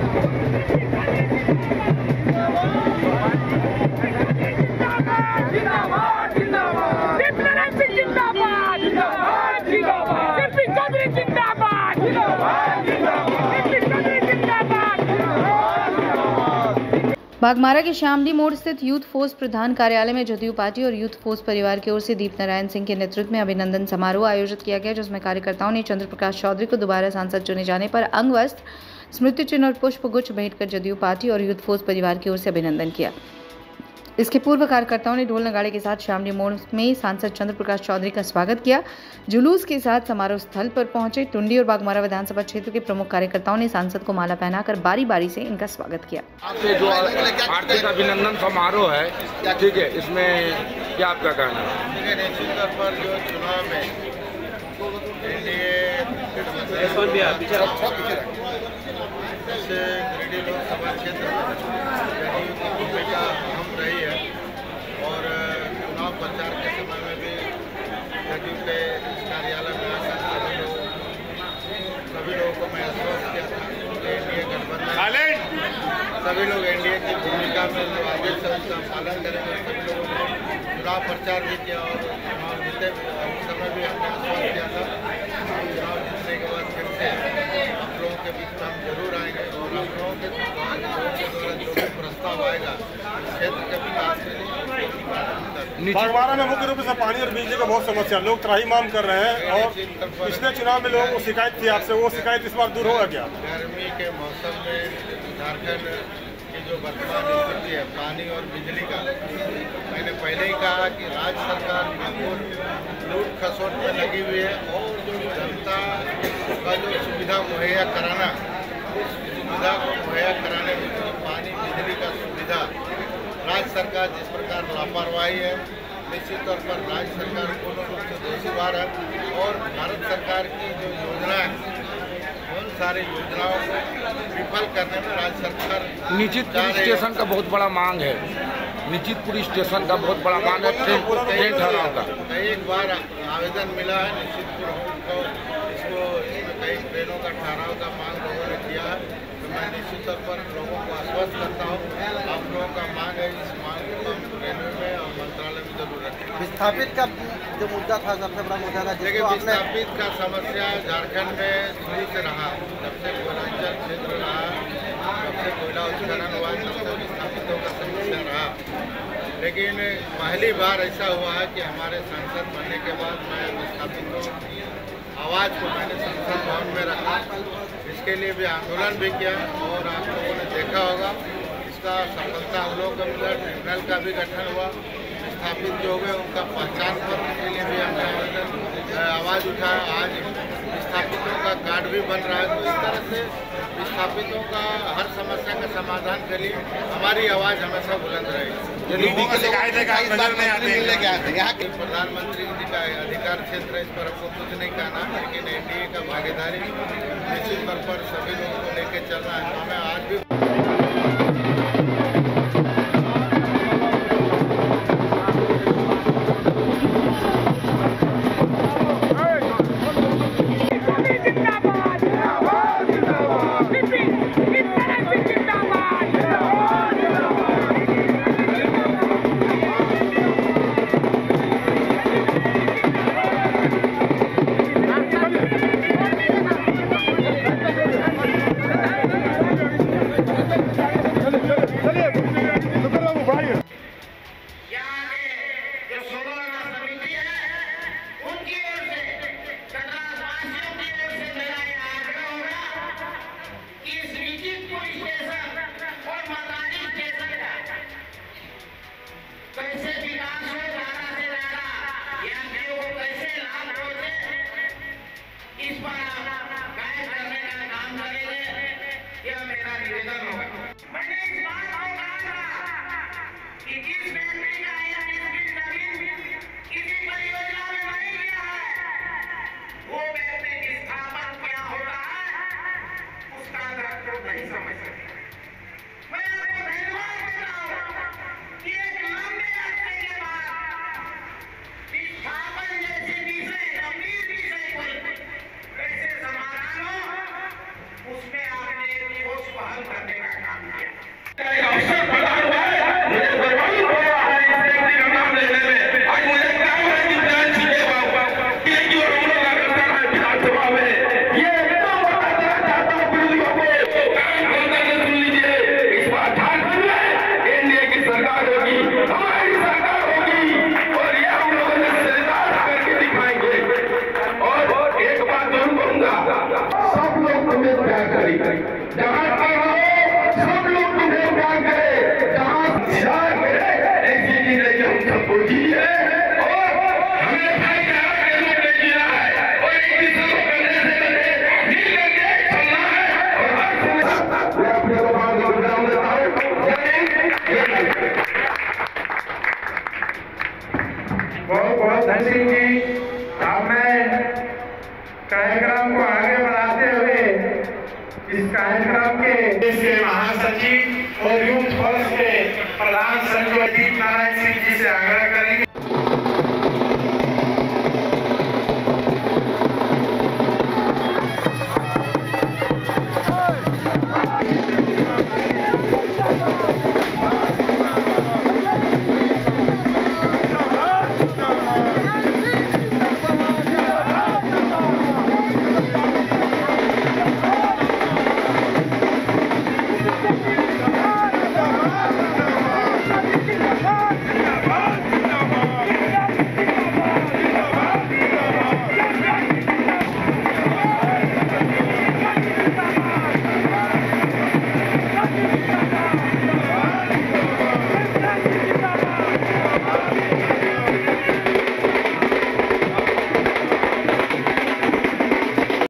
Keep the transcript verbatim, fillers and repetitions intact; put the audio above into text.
बाघमारा के शामली मोड़ स्थित यूथ फोर्स प्रधान कार्यालय में जदयू पार्टी और यूथ फोर्स परिवार की ओर से दीप नारायण सिंह के नेतृत्व में अभिनंदन समारोह आयोजित किया गया, जिसमें कार्यकर्ताओं ने चंद्र प्रकाश चौधरी को दोबारा सांसद चुने जाने पर अंग वस्त्र, स्मृति चिन्ह और पुष्प गुच्छ भेंट कर जदयू पार्टी और यूथ फोर्स परिवार की ओर से अभिनंदन किया। इसके पूर्व कार्यकर्ताओं ने ढोल नगाड़े के साथ शामली मोड़ में सांसद चंद्र प्रकाश चौधरी का स्वागत किया। जुलूस के साथ समारोह स्थल पर पहुंचे टुंडी और बाघमारा विधानसभा क्षेत्र के प्रमुख कार्यकर्ताओं ने सांसद को माला पहनाकर बारी बारी से इनका स्वागत किया। आपसे जो आर्थिक अभिनंदन समारोह है, ठीक है, इसमें क्या आपका कहना है? निश्चित तौर पर जो चुनाव में गिरिडीह लोकसभा क्षेत्र में भूमिका अहम रही है और चुनाव प्रचार के समय में भी जदयू के इस कार्यालय में आकर सभी लोग सभी लोगों को मैं आश्वस्त किया था कि एनडीए गठबंधन सभी लोग एनडीए की भूमिका में जो आगे से उसका पालन करेंगे। सभी लोगों ने चुनाव प्रचार भी किया और चुनाव जीते भी, उस समय भी हमने आश्वस्त किया था चुनाव जीतने के बाद फिर से आप लोगों के बीच में हम जरूर आएंगे और आप लोगों के द्वारा जो भी प्रस्ताव आएगा क्षेत्र के विकास के लिए। बाघमारा में मुख्य रूप से पानी और बिजली का बहुत समस्या, लोग त्राही मांग कर रहे हैं और पिछले चुनाव में लोगों को शिकायत थी आपसे, वो शिकायत इस बार दूर होगा क्या? गर्मी के मौसम में झारखंड की जो वर्तमान स्थिति है पानी और बिजली का, मैंने पहले ही कहा कि राज्य सरकार बिल्कुल लूट खसोट में लगी हुई है और जो जनता का जो सुविधा मुहैया कराना, उस सुविधा को मुहैया कराने में जो पानी बिजली का सुविधा राज्य सरकार जिस प्रकार लापरवाही है, निश्चित तौर पर राज्य सरकार पूर्ण रूप से दोषीवार है और भारत सरकार की जो योजनाएं उन सारी योजनाओं को विफल करने में राज्य सरकार निश्चितपुर स्टेशन का बहुत बड़ा मांग है, निश्चितपुर स्टेशन का बहुत बड़ा मांग है, ट्रेन ट्रेन ठहराव का एक बार आवेदन मिला है निश्चितपुर को, इसको इसमें कई ट्रेनों का ठहराव का मांग लोगों ने किया है, तो मैं निश्चित तौर पर लोगों को आश्वस्त करता हूँ आप लोगों का मांग है, इस मांग को हम रेलवे में और मंत्रालय में जरूर रखेंगे। विस्थापित का जो मुद्दा था सबसे बड़ा मुद्दा था, देखिए विस्थापित का समस्या झारखंड में शुरू से रहा, जब से कोयलांचल क्षेत्र रहा, जब से कोयला उत्खनन हुआ, तब से विस्थापितों का समस्या रहा। लेकिन पहली बार ऐसा हुआ है कि हमारे सांसद बनने के बाद मैं विस्थापितों की आवाज़ को मैंने संसद भवन में रखा, इसके लिए भी आंदोलन भी किया और आप लोगों ने देखा होगा इसका सफलता हम लोगों को मिला। ट्रिब्यूनल का भी गठन हुआ, विस्थापित जो हुए उनका पहचान पत्र के लिए भी हमने आवेदन आवाज़ उठाया, आज विस्थापितों का कार्ड भी बन रहा है। तो इस तरह से विस्थापितों का हर समस्या का समाधान के लिए हमारी आवाज़ हमेशा बुलंद रहेगी। यहाँ के प्रधानमंत्री जी का अधिकार क्षेत्र है, इस पर हमको कुछ नहीं कहना, लेकिन एनडीए का भागीदारी निश्चित तौर पर सभी लोगों को लेकर चल रहा है। हमें आज भी उसमें आपने ठोस पहल करनी जहाँ पर हो सब लोग तुम्हें प्यार करे, जहाँ प्यार करे ऐसी जिंदगी हम सबको जी है और हमें भाईचारा के रूप में जीना है और एक दूसरे को करने से पहले मिल करके चलना है और हर समय मैं अपने को बात को विराम देता हूँ। बहुत बहुत धन्यवाद जी, आपने कार्यक्रम को आगे बढ़ाते हुए इस कार्यक्रम के देश के महासचिव और यूथ फोर्स के प्रधान संजय नारायण